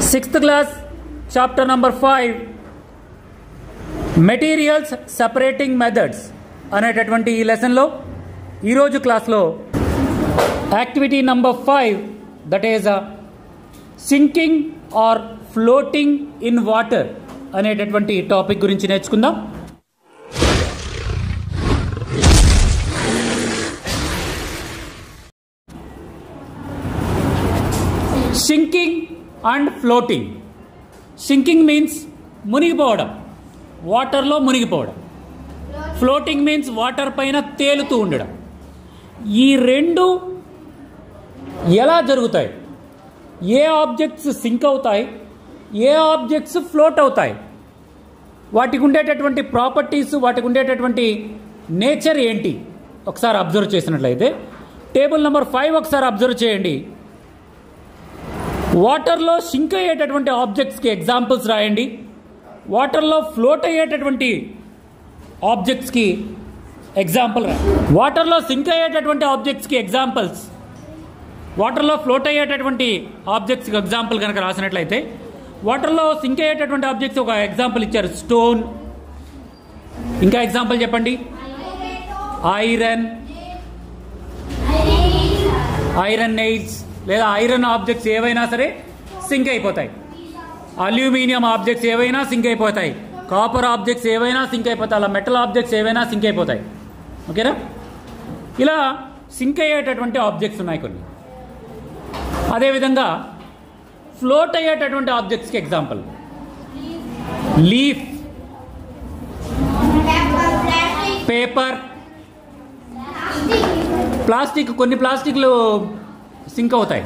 Sixth class, chapter number 5, materials separating methods అనేటటువంటి ఈ లెసన్లో ఈరోజు క్లాస్లో activity number 5, that is sinking or floating in water అనేటటువంటి టాపిక్ గురించి నేర్చుకుందాం. Sinking and floating. Sinking means మునిగిపోవడం, వాటర్లో మునిగిపోవడం. ఫ్లోటింగ్ మీన్స్ వాటర్ పైన తేలుతూ ఉండడం. ఈ రెండు ఎలా జరుగుతాయి? ఏ ఆబ్జెక్ట్స్ సింక్ అవుతాయి, ఏ ఆబ్జెక్ట్స్ ఫ్లోట్ అవుతాయి, వాటికి ఉండేటటువంటి ప్రాపర్టీస్, వాటికి ఉండేటటువంటి నేచర్ ఏంటి ఒకసారి అబ్జర్వ్ చేసినట్లయితే టేబుల్ నెంబర్ 5 ఒకసారి అబ్జర్వ్ చేయండి. వాటర్లో సింక్ అయ్యేటటువంటి ఆబ్జెక్ట్స్కి ఎగ్జాంపుల్స్ రాయండి. వాటర్లో ఫ్లోట్ అయ్యేటటువంటి ఆబ్జెక్ట్స్కి ఎగ్జాంపుల్ రాయండి. వాటర్లో సింక్ అయ్యేటటువంటి ఆబ్జెక్ట్స్కి ఎగ్జాంపుల్స్, వాటర్లో ఫ్లోట్ అయ్యేటటువంటి ఆబ్జెక్ట్స్కి ఎగ్జాంపుల్ కనుక రాసినట్లయితే, వాటర్లో సింక్ అయ్యేటటువంటి ఆబ్జెక్ట్స్ ఒక ఎగ్జాంపుల్ ఇచ్చారు, స్టోన్. ఇంకా ఎగ్జాంపుల్ చెప్పండి. ఐరన్ నెయిల్స్ లేదా ఐరన్ ఆబ్జెక్ట్స్ ఏవైనా సరే సింక్ అయిపోతాయి. అల్యూమినియం ఆబ్జెక్ట్స్ ఏవైనా సింక్ అయిపోతాయి. కాపర్ ఆబ్జెక్ట్స్ ఏవైనా సింక్ అయిపోతాయి. అలా మెటల్ ఆబ్జెక్ట్స్ ఏవైనా సింక్ అయిపోతాయి. ఓకేనా? ఇలా సింక్ అయ్యేటటువంటి ఆబ్జెక్ట్స్ ఉన్నాయి కొన్ని. అదేవిధంగా ఫ్లోట్ అయ్యేటటువంటి ఆబ్జెక్ట్స్కి ఎగ్జాంపుల్ లీఫ్, పేపర్, ప్లాస్టిక్. కొన్ని ప్లాస్టిక్లు సింక్ అవుతాయి.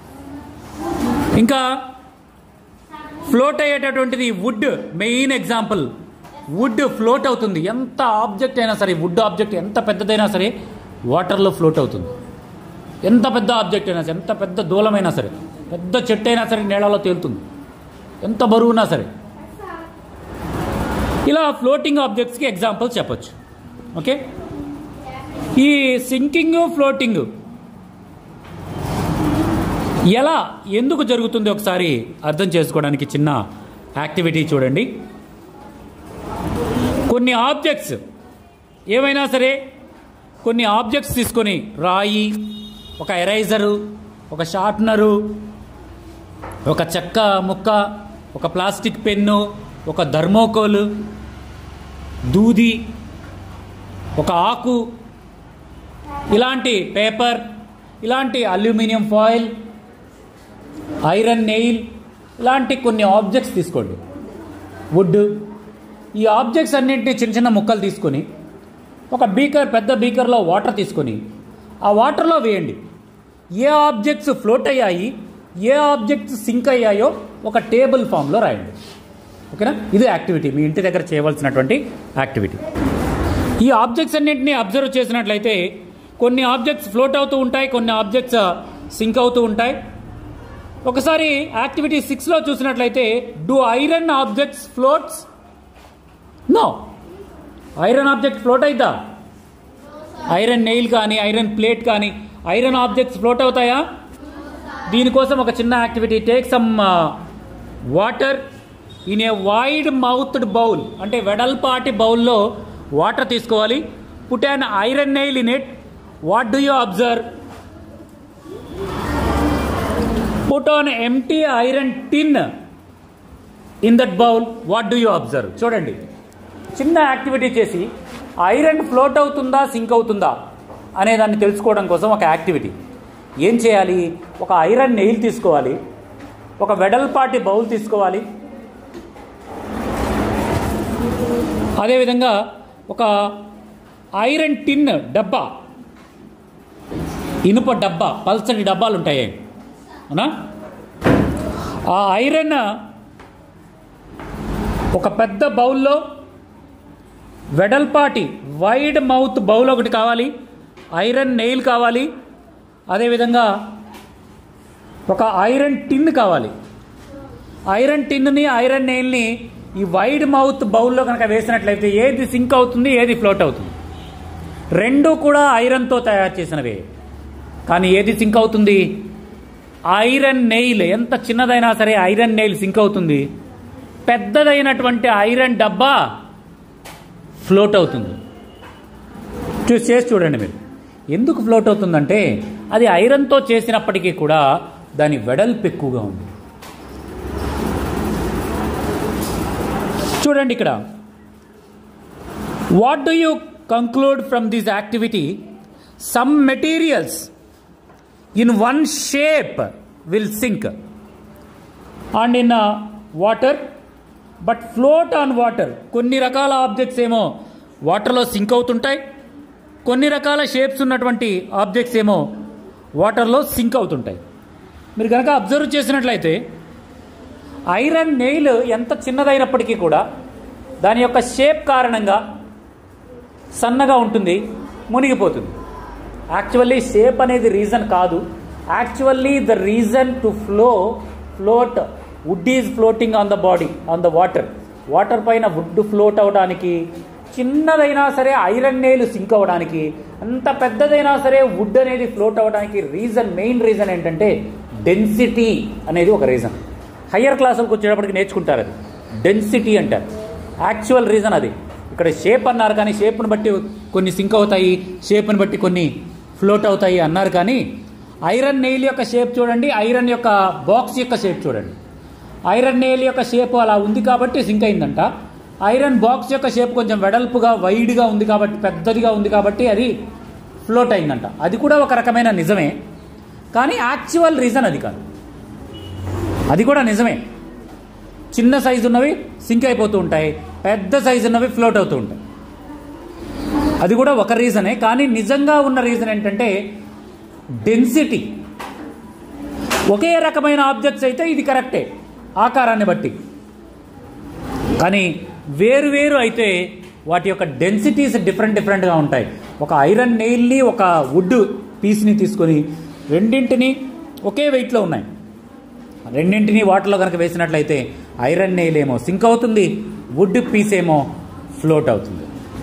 ఇంకా ఫ్లోట్ అయ్యేటటువంటిది wood, main example. Wood float అవుతుంది. ఎంత ఆబ్జెక్ట్ అయినా సరే, వుడ్ ఆబ్జెక్ట్ ఎంత పెద్దదైనా సరే వాటర్లో ఫ్లోట్ అవుతుంది. ఎంత పెద్ద ఆబ్జెక్ట్ అయినా సరే, ఎంత పెద్ద దూలమైనా సరే, పెద్ద చెట్టు అయినా సరే నీళ్ళలో తేలుతుంది, ఎంత బరువునా సరే. ఇలా ఫ్లోటింగ్ ఆబ్జెక్ట్స్కి ఎగ్జాంపుల్స్ చెప్పచ్చు. ఓకే, ఈ సింకింగ్ ఫ్లోటింగ్ ఎలా, ఎందుకు జరుగుతుంది ఒకసారి అర్థం చేసుకోవడానికి చిన్న యాక్టివిటీ చూడండి. కొన్ని ఆబ్జెక్ట్స్ ఏవైనా సరే, కొన్ని ఆబ్జెక్ట్స్ తీసుకొని, రాయి, ఒక ఎరైజరు, ఒక షార్ప్నరు, ఒక చెక్క ముక్క, ఒక ప్లాస్టిక్ పెన్ను, ఒక థర్మోకోల్, దూది, ఒక ఆకు, ఇలాంటి పేపర్, ఇలాంటి అల్యూమినియం ఫాయిల్, ఐరన్ నెయిల్, ఇలాంటి కొన్ని ఆబ్జెక్ట్స్ తీసుకోండి, వుడ్. ఈ ఆబ్జెక్ట్స్ అన్నింటినీ చిన్న చిన్న ముక్కలు తీసుకొని ఒక బీకర్, పెద్ద బీకర్లో వాటర్ తీసుకొని ఆ వాటర్లో వేయండి. ఏ ఆబ్జెక్ట్స్ ఫ్లోట్ అయ్యాయి, ఏ ఆబ్జెక్ట్స్ సింక్ అయ్యాయో ఒక టేబుల్ ఫామ్లో రాయండి. ఓకేనా? ఇది యాక్టివిటీ, మీ ఇంటి దగ్గర చేయవలసినటువంటి యాక్టివిటీ. ఈ ఆబ్జెక్ట్స్ అన్నింటినీ అబ్జర్వ్ చేసినట్లయితే కొన్ని ఆబ్జెక్ట్స్ ఫ్లోట్ అవుతూ ఉంటాయి, కొన్ని ఆబ్జెక్ట్స్ సింక్ అవుతూ ఉంటాయి. ఒకసారి యాక్టివిటీ 6లో చూసినట్లయితే, do iron objects floats? No. Iron object float అవుతా? ఐరన్ నెయిల్ కానీ, ఐరన్ ప్లేట్ కానీ, ఐరన్ ఆబ్జెక్ట్స్ ఫ్లోట్ అవుతాయా? దీనికోసం ఒక చిన్న activity. Take some water in a wide mouthed bowl, అంటే వెడల్పాటి బౌల్లో వాటర్ తీసుకోవాలి. Put an iron nail in it. What do you observe? Put on empty iron tin in that bowl. What do you observe? చూడండి, చిన్న activity చేసి iron float అవుతుందా, sync అవుతుందా అనేదాన్ని తెలుసుకోవడం కోసం ఒక యాక్టివిటీ. ఏం చేయాలి? ఒక ఐరన్ నెయిల్ తీసుకోవాలి, ఒక వెడల్పాటి బౌల్ తీసుకోవాలి, అదేవిధంగా ఒక ఐరన్ టిన్ డబ్బా, ఇనుప డబ్బా, పల్చని డబ్బాలు ఉంటాయి అవునా? ఆ ఐరన్ ఒక పెద్ద బౌల్లో, వెడల్పాటి వైడ్ మౌత్ బౌల్ ఒకటి కావాలి, ఐరన్ నెయిల్ కావాలి, అదేవిధంగా ఒక ఐరన్ టిన్ కావాలి. ఐరన్ టిన్ని, ఐరన్ నెయిల్ని ఈ వైడ్ మౌత్ బౌల్లో కనుక వేసినట్లయితే ఏది సింక్ అవుతుంది, ఏది ఫ్లోట్ అవుతుంది? రెండు కూడా ఐరన్తో తయారు చేసినవే. కానీ ఏది సింక్ అవుతుంది? ఐరన్ నెయిల్ ఎంత చిన్నదైనా సరే ఐరన్ నెయిల్ సింక్ అవుతుంది, పెద్దదైనటువంటి ఐరన్ డబ్బా ఫ్లోట్ అవుతుంది. చేసి చూడండి మీరు. ఎందుకు ఫ్లోట్ అవుతుందంటే అది ఐరన్తో చేసినప్పటికీ కూడా దాని వెడల్పు ఎక్కువగా ఉంది. చూడండి ఇక్కడ, what do you conclude from this activity? Some materials in one shape will sink and in water but float on water. కొన్ని రకాల ఆబ్జెక్ట్స్ ఏమో వాటర్లో సింక్ అవుతుంటాయి, కొన్ని రకాల షేప్స్ ఉన్నటువంటి ఆబ్జెక్ట్స్ ఏమో వాటర్లో సింక్ అవుతుంటాయి. మీరు కనుక అబ్జర్వ్ చేసినట్లయితే ఐరన్ నెయిల్ ఎంత చిన్నదైనప్పటికీ కూడా దాని యొక్క షేప్ కారణంగా సన్నగా ఉంటుంది, మునిగిపోతుంది. యాక్చువల్లీ షేప్ అనేది రీజన్ కాదు. Actually the reason to float wood is floating on the body on the water. Water పైన వుడ్ ఫ్లోట్ అవడానికి, చిన్నదైనా సరే ఐరన్ నెయిల్ సింక్ అవ్వడానికి, అంత పెద్దదైనా సరే వుడ్ అనేది ఫ్లోట్ అవ్వడానికి మెయిన్ రీజన్ ఏంటంటే డెన్సిటీ అనేది ఒక రీజన్. హయ్యర్ క్లాసులకు వచ్చేటప్పటికి నేర్చుకుంటారు, అది డెన్సిటీ అంటారు. యాక్చువల్ రీజన్ అది. ఇక్కడ షేప్ అన్నారు కానీ షేప్ను బట్టి కొన్ని సింక్ అవుతాయి, షేప్ను బట్టి కొన్ని ఫ్లోట్ అవుతాయి అన్నారు. కానీ ఐరన్ నెయిల్ యొక్క షేప్ చూడండి, ఐరన్ యొక్క బాక్స్ యొక్క షేప్ చూడండి. ఐరన్ నెయిల్ యొక్క షేప్ అలా ఉంది కాబట్టి సింక్ అయిందంట. ఐరన్ బాక్స్ యొక్క షేప్ కొంచెం వెడల్పుగా వైడ్గా ఉంది కాబట్టి, పెద్దదిగా ఉంది కాబట్టి అది ఫ్లోట్ అయిందంట. అది కూడా ఒక రకమైన నిజమే, కానీ యాక్చువల్ రీజన్ అది కాదు. అది కూడా నిజమే. చిన్న సైజు ఉన్నవి సింక్ అయిపోతూ ఉంటాయి, పెద్ద సైజు ఉన్నవి ఫ్లోట్ అవుతూ ఉంటాయి. అది కూడా ఒక రీజనే, కానీ నిజంగా ఉన్న రీజన్ ఏంటంటే డెన్సిటీ. ఒకే రకమైన ఆబ్జెక్ట్స్ అయితే ఇది కరెక్టే ఆకారాన్ని బట్టి, కానీ వేరు వేరు అయితే వాటి యొక్క డెన్సిటీస్ డిఫరెంట్గా ఉంటాయి. ఒక ఐరన్ నెయిల్ని ఒక వుడ్ పీస్ని తీసుకొని రెండింటిని ఒకే వెయిట్లో ఉన్నాయి, రెండింటిని వాటర్లో కనుక వేసినట్లయితే ఐరన్ నెయిల్ ఏమో సింక్ అవుతుంది, వుడ్ పీస్ ఏమో ఫ్లోట్ అవుతుంది.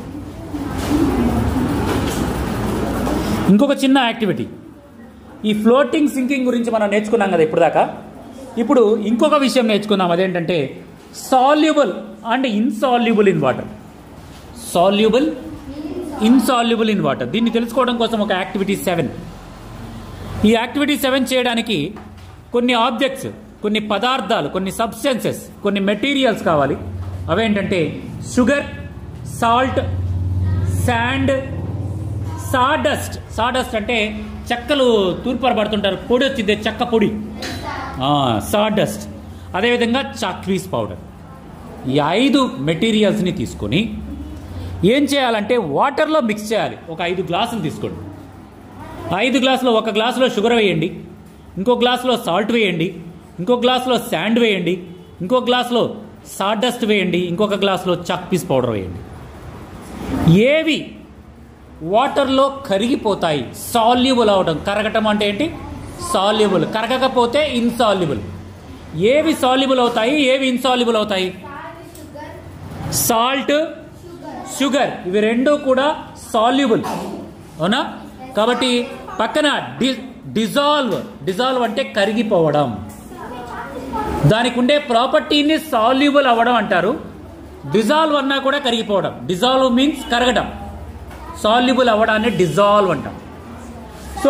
ఇంకొక చిన్న యాక్టివిటీ, ఈ ఫ్లోటింగ్ సింకింగ్ గురించి మనం నేర్చుకున్నాం కదా ఇప్పుడు దాకా. ఇప్పుడు ఇంకొక విషయం నేర్చుకుందాం, అదేంటంటే soluble and insoluble in water. Soluble, insoluble in water. దీన్ని తెలుసుకోవడం కోసం ఒక యాక్టివిటీ 7. ఈ యాక్టివిటీ 7 చేయడానికి కొన్ని ఆబ్జెక్ట్స్, కొన్ని పదార్థాలు, కొన్ని సబ్స్టెన్సెస్, కొన్ని మెటీరియల్స్ కావాలి. అవేంటంటే sugar, salt, sand, sawdust. Sawdust అంటే చెక్కలు తూర్పారబడుతుంటారు, పొడి వచ్చింది, చెక్క పొడి, సాడస్ట్. అదేవిధంగా చాక్పీస్ పౌడర్. ఈ 5 మెటీరియల్స్ని తీసుకొని ఏం చేయాలంటే వాటర్లో మిక్స్ చేయాలి. ఒక 5 గ్లాసులు తీసుకోండి. 5 గ్లాసులో ఒక గ్లాసులో షుగర్ వేయండి, ఇంకో గ్లాసులో సాల్ట్ వేయండి, ఇంకో గ్లాసులో శాండ్ వేయండి, ఇంకో గ్లాసులో సాడస్ట్ వేయండి, ఇంకొక గ్లాసులో చాక్పీస్ పౌడర్ వేయండి. ఏవి వాటర్లో కరిగిపోతాయి, సాల్యుబుల్ అవడం. కరగటం అంటే ఏంటి? సాల్యుబుల్. కరగకపోతే ఇన్సాల్యుబుల్. ఏవి సాల్యుబుల్ అవుతాయి, ఏవి ఇన్సాల్యుబుల్ అవుతాయి? సాల్ట్, షుగర్, ఇవి రెండూ కూడా సాల్యుబుల్, అవునా? కాబట్టి పక్కన డిజాల్వ్ అంటే కరిగిపోవడం. దానికి ఉండే ప్రాపర్టీని సాల్యుబుల్ అవ్వడం అంటారు. డిజాల్వ్ అన్నా కూడా కరిగిపోవడం. డిజాల్వ్ మీన్స్ కరగడం, సాల్యుబుల్ అవ్వడాన్ని డిజాల్వ్ అంటాం. సో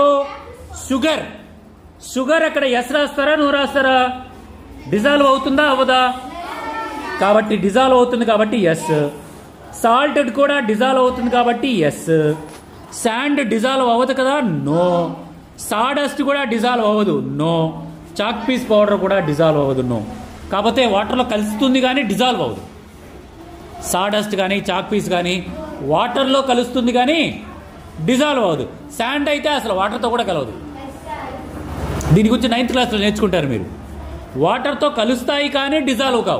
షుగర్ అక్కడ ఎస్ రాస్తారా, నువ్వు రాస్తారా? డిజాల్వ్ అవుతుందా అవ్వదా? కాబట్టి డిజాల్వ్ అవుతుంది కాబట్టి ఎస్. సాల్ట్ కూడా డిజాల్వ్ అవుతుంది కాబట్టి ఎస్. శాండ్ డిజాల్వ్ అవ్వదు కదా, నో. సాడస్ట్ కూడా డిజాల్వ్ అవ్వదు, నో. చాక్ పీస్ పౌడర్ కూడా డిజాల్వ్ అవ్వదు, నో. కాకపోతే వాటర్లో కలుస్తుంది కానీ డిజాల్వ్ అవ్వదు. సాడస్ట్ కానీ చాక్ పీస్ కానీ వాటర్లో కలుస్తుంది కానీ డిజాల్వ్ అవ్వదు. శాండ్ అయితే అసలు వాటర్తో కూడా కలవదు. దీని గురించి 9th క్లాస్లో నేర్చుకుంటారు మీరు. వాటర్తో కలుస్తాయి కానీ డిజాల్వ్ కావు.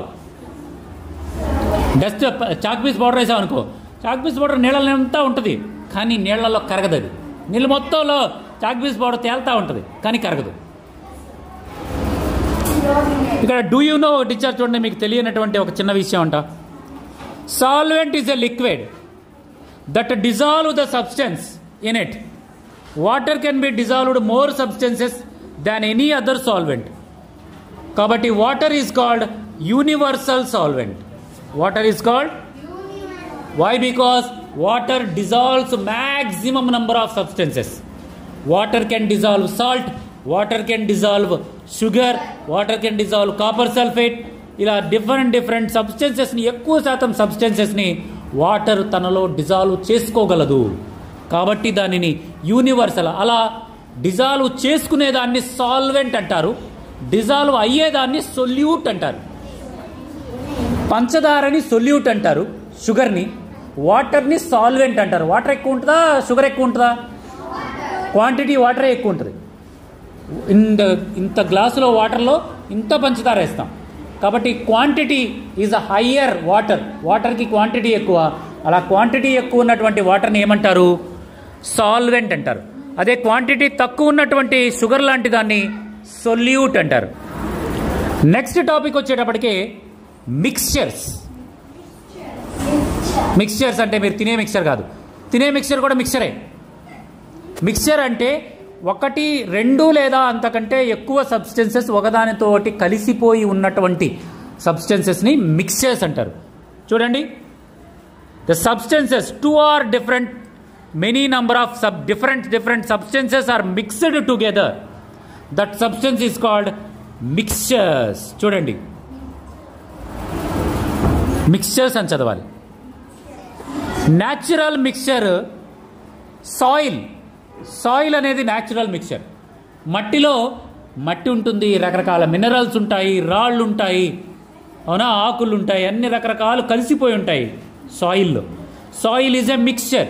డస్ట్ చాక్ పీస్ పౌడర్ వేసాం అనుకో, చాక్ పీస్ పౌడర్ నీళ్ళలో అంతా ఉంటుంది కానీ నీళ్లలో కరగదు. అది నీళ్ళు మొత్తంలో చాక్ పీస్ పౌడర్ తేలుతూ ఉంటుంది కానీ కరగదు. ఇక్కడ డూ యూ నో టీచర్ చూడండి, మీకు తెలియనటువంటి ఒక చిన్న విషయం అంట. Solvent is a liquid that dissolve the substance in it. Water can be dissolved more substances than any other solvent. కాబట్టి water is called universal solvent. Water is called why? Because water dissolves maximum number of substances. Water can dissolve salt, water can dissolve sugar, water can dissolve copper sulphate. ఇలా different సబ్స్టెన్సెస్ని, ఎక్కువ శాతం సబ్స్టెన్సెస్ని water తనలో dissolve చేసుకోగలదు. కాబట్టి దానిని universal. అలా dissolve చేసుకునేదాన్ని solvent అంటారు, డిజాల్వ్ అయ్యేదాన్ని సొల్యూట్ అంటారు. పంచదారని సొల్యూట్ అంటారు, షుగర్ని. వాటర్ని సాల్వెంట్ అంటారు. వాటర్ ఎక్కువ ఉంటుందా, షుగర్ ఎక్కువ ఉంటుందా? క్వాంటిటీ వాటరే ఎక్కువ ఉంటుంది. ఇంత గ్లాసులో వాటర్లో ఇంత పంచదార వేస్తాం. కాబట్టి క్వాంటిటీ ఈజ్ అ హయ్యర్. వాటర్కి క్వాంటిటీ ఎక్కువ. అలా క్వాంటిటీ ఎక్కువ ఉన్నటువంటి వాటర్ని ఏమంటారు? సాల్వెంట్ అంటారు. అదే క్వాంటిటీ తక్కువ ఉన్నటువంటి షుగర్ లాంటి దాన్ని సొల్యూట్ అంటారు. నెక్స్ట్ టాపిక్ వచ్చేటప్పటికి మిక్స్చర్స్. మిక్స్చర్స్ అంటే మీరు తినే మిక్చర్ కాదు, తినే మిక్చర్ కూడా మిక్చరే. మిక్చర్ అంటే 1, 2 లేదా అంతకంటే ఎక్కువ సబ్స్టెన్సెస్ ఒకదానితో ఒకటి కలిసిపోయి ఉన్నటువంటి సబ్స్టెన్సెస్ని మిక్స్చర్స్ అంటారు. చూడండి, the substances 2 or different, many number of different substances are mixed together. That substance is called mixtures. చూడండి, మిక్స్చర్స్ అని చదవాలి. న్యాచురల్ మిక్స్చర్ సాయిల్ అనేది న్యాచురల్ మిక్స్చర్. మట్టిలో మట్టి ఉంటుంది, రకరకాల మినరల్స్ ఉంటాయి, రాళ్ళు ఉంటాయి, అవునా, ఆకులు ఉంటాయి, అన్ని రకరకాలు కలిసిపోయి ఉంటాయి సాయిల్లో. Soil is a mixture.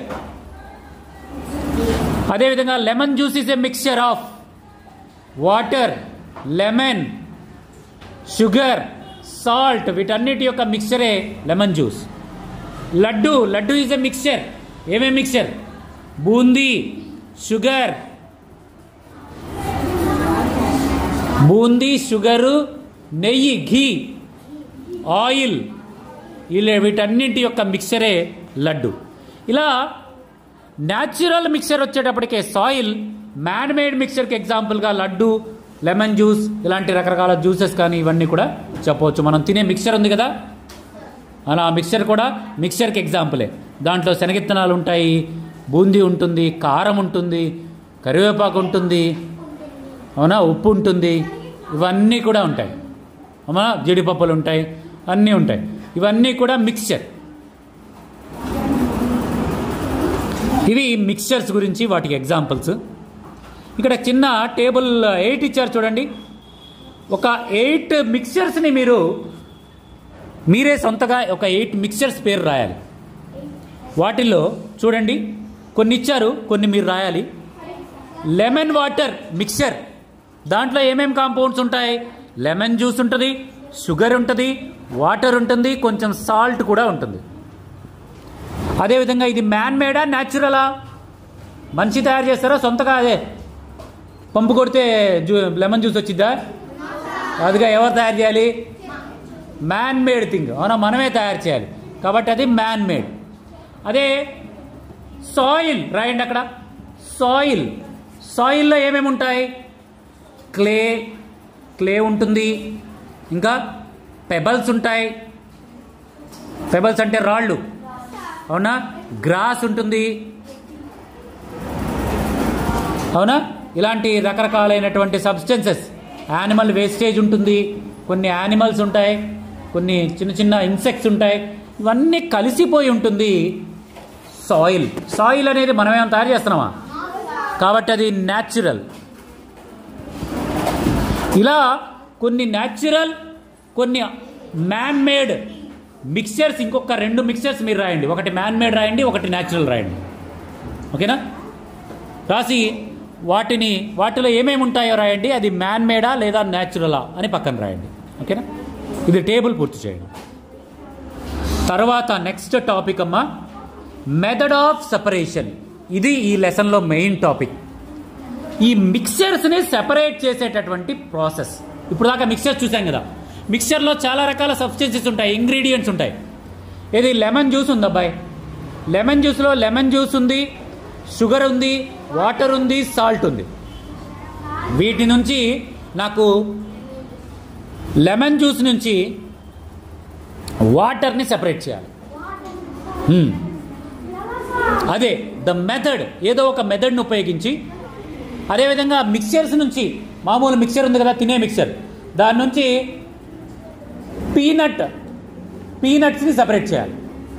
అదేవిధంగా lemon juice is a mixture of water, lemon, sugar, salt. వీటన్నిటి యొక్క మిక్స్చరే lemon juice. Laddu is a mixture. ఏమేమి మిక్స్చర్? బూందీ, షుగర్, షుగరు, నెయ్యి, ఘీ, ఆయిల్, వీటన్నింటి యొక్క మిక్సరే లడ్డు. ఇలా న్యాచురల్ మిక్సర్ వచ్చేటప్పటికే సాయిల్, మ్యాన్ మేడ్ మిక్సర్కి ఎగ్జాంపుల్గా లడ్డు, లెమన్ జ్యూస్, ఇలాంటి రకరకాల జ్యూసెస్ కానీ ఇవన్నీ కూడా చెప్పవచ్చు. మనం తినే మిక్సర్ ఉంది కదా, అలా మిక్సర్ కూడా మిక్సర్కి ఎగ్జాంపులే. దాంట్లో శనగిత్తనాలు ఉంటాయి, బూందీ ఉంటుంది, కారం ఉంటుంది, కరివేపాకు ఉంటుంది, అవునా, ఉప్పు ఉంటుంది, ఇవన్నీ కూడా ఉంటాయి, అవునా, జీడిపప్పులు ఉంటాయి, అన్నీ ఉంటాయి. ఇవన్నీ కూడా మిక్స్చర్. ఇవి మిక్స్చర్స్ గురించి వాటికి ఎగ్జాంపుల్స్. ఇక్కడ చిన్న టేబుల్ 8 ఇచ్చారు చూడండి. ఒక 8 మిక్స్చర్స్ని మీరే సొంతగా ఒక 8 మిక్స్చర్స్ పేరు రాయాలి. వాటిల్లో చూడండి, కొన్ని ఇచ్చారు, కొన్ని మీరు రాయాలి. లెమన్ వాటర్ మిక్స్చర్, దాంట్లో ఏమేమి కాంపౌండ్స్ ఉంటాయి? లెమన్ జ్యూస్ ఉంటుంది, షుగర్ ఉంటుంది, వాటర్ ఉంటుంది, కొంచెం సాల్ట్ కూడా ఉంటుంది. అదేవిధంగా ఇది మ్యాన్ మేడా, న్యాచురలా? మనిషి తయారు చేస్తారా సొంతగా? అదే పంపు కొడితే లెమన్ జ్యూస్ వచ్చిద్దా? అదిగా ఎవరు తయారు చేయాలి? మ్యాన్ మేడ్ థింగ్, అవునా, మనమే తయారు చేయాలి. కాబట్టి అది మ్యాన్ మేడ్. అదే సాయిల్ రాయండి అక్కడ. సాయిల్లో ఏమేమి ఉంటాయి? క్లే ఉంటుంది, ఇంకా పెబల్స్ ఉంటాయి. పెబల్స్ అంటే రాళ్ళు, అవునా. గ్రాస్ ఉంటుంది, అవునా. ఇలాంటి రకరకాలైనటువంటి సబ్స్టెన్సెస్. యానిమల్ వేస్టేజ్ ఉంటుంది, కొన్ని యానిమల్స్ ఉంటాయి, కొన్ని చిన్న ఇన్సెక్ట్స్ ఉంటాయి. ఇవన్నీ కలిసిపోయి ఉంటుంది సాయిల్ అనేది మనమేమైనా తయారు చేస్తున్నామా? కాబట్టి అది న్యాచురల్. ఇలా కొన్ని న్యాచురల్, కొన్ని మ్యాన్ మేడ్ మిక్స్చర్స్. ఇంకొక 2 మిక్స్చర్స్ మీరు రాయండి. ఒకటి మ్యాన్ మేడ్ రాయండి, ఒకటి న్యాచురల్ రాయండి. ఓకేనా? రాసి వాటిలో ఏమేమి ఉంటాయో రాయండి. అది మ్యాన్ మేడా లేదా న్యాచురలా అని పక్కన రాయండి. ఓకేనా? ఇది టేబుల్ పూర్తి చేయండి. తర్వాత నెక్స్ట్ టాపిక్ అమ్మా, మెథడ్ ఆఫ్ సెపరేషన్. ఇది ఈ లెసన్లో మెయిన్ టాపిక్. ఈ మిక్స్చర్స్ని సెపరేట్ చేసేటటువంటి ప్రాసెస్. ఇప్పుడు దాకా మిక్స్చర్ చూసాం కదా. మిక్స్చర్లో చాలా రకాల సబ్స్టెన్సెస్ ఉంటాయి, ఇంగ్రీడియంట్స్ ఉంటాయి. ఇది లెమన్ జ్యూస్ ఉంది అబ్బాయి. లెమన్ జ్యూస్లో లెమన్ జ్యూస్ ఉంది, షుగర్ ఉంది, వాటర్ ఉంది, సాల్ట్ ఉంది. వీటి నుంచి నాకు లెమన్ జ్యూస్ నుంచి వాటర్ని సెపరేట్ చేయాలి. అదే ద మెథడ్, ఏదో ఒక మెథడ్ని ఉపయోగించి. అదేవిధంగా మిక్చర్స్ నుంచి, మామూలు మిక్చర్ ఉంది కదా, తినే మిక్చర్, దాని నుంచి పీనట్స్ని సెపరేట్ చేయాలి.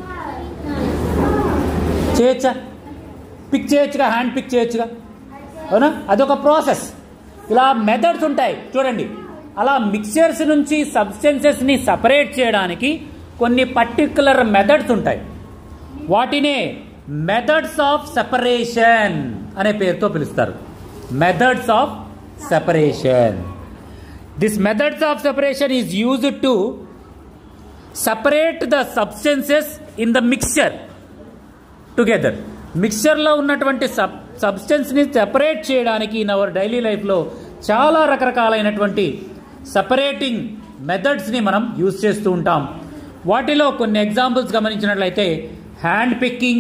చేయొచ్చా? పిక్ చేయొచ్చుగా, హ్యాండ్ పిక్ చేయొచ్చుగా, అవునా? అదొక ప్రాసెస్. ఇలా మెథడ్స్ ఉంటాయి చూడండి. అలా మిక్చర్స్ నుంచి సబ్స్టెన్సెస్ని సపరేట్ చేయడానికి కొన్ని పర్టిక్యులర్ మెథడ్స్ ఉంటాయి. వాటినే మెథడ్స్ ఆఫ్ సెపరేషన్ అనే పేరుతో పిలుస్తారు. Methods of separation. This methods of separation is used to separate the substances in the mixture together. మిక్చర్లో ఉన్నటువంటి సబ్స్టెన్స్ని సెపరేట్ చేయడానికి ఇన్ అవర్ డైలీ లైఫ్లో చాలా రకరకాలైనటువంటి సెపరేటింగ్ మెథడ్స్ని మనం యూజ్ చేస్తూ ఉంటాం. వాటిలో కొన్ని ఎగ్జాంపుల్స్ గమనించినట్లయితే హ్యాండ్ పిక్కింగ్,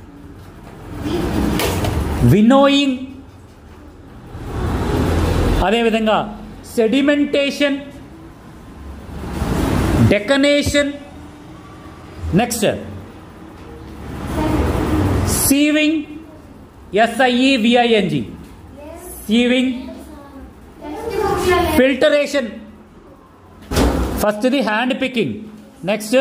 వినోయింగ్, అదేవిధంగా sedimentation, decantation, next sieving, SIEVING, sieving, filtration. ఫస్ట్ది hand picking, next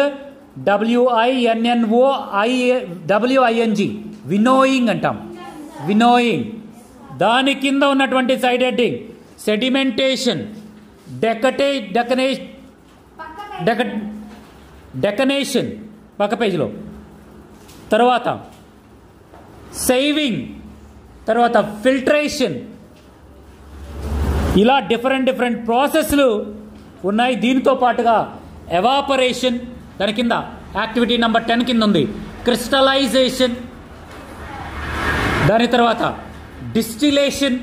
WINNOWING, winnowing అంటాం, వినోయింగ్. దాని కింద ఉన్నటువంటి సైడ్ హెడ్డింగ్ సెడిమెంటేషన్, డెకనేషన్ పక్క పేజీలో, తర్వాత సేవింగ్, తర్వాత ఫిల్టరేషన్. ఇలా డిఫరెంట్ ప్రాసెస్లు ఉన్నాయి. దీనితో పాటుగా ఎవాపరేషన్, దాని కింద యాక్టివిటీ నెంబర్ 10 కింద ఉంది క్రిస్టలైజేషన్, దాని తర్వాత డిస్టిలేషన్,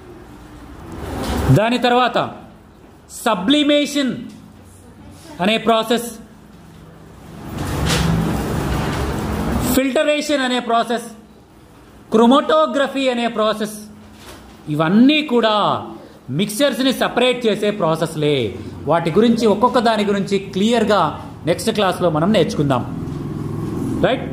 దాని తర్వాత సబ్లిమేషన్ అనే ప్రాసెస్, ఫిల్టరేషన్ అనే ప్రాసెస్, క్రోమటోగ్రఫీ అనే ప్రాసెస్. ఇవన్నీ కూడా మిక్చర్స్ని సపరేట్ చేసే ప్రాసెస్లే. వాటి గురించి ఒక్కొక్క దాని గురించి క్లియర్గా నెక్స్ట్ క్లాస్లో మనం నేర్చుకుందాం. రైట్?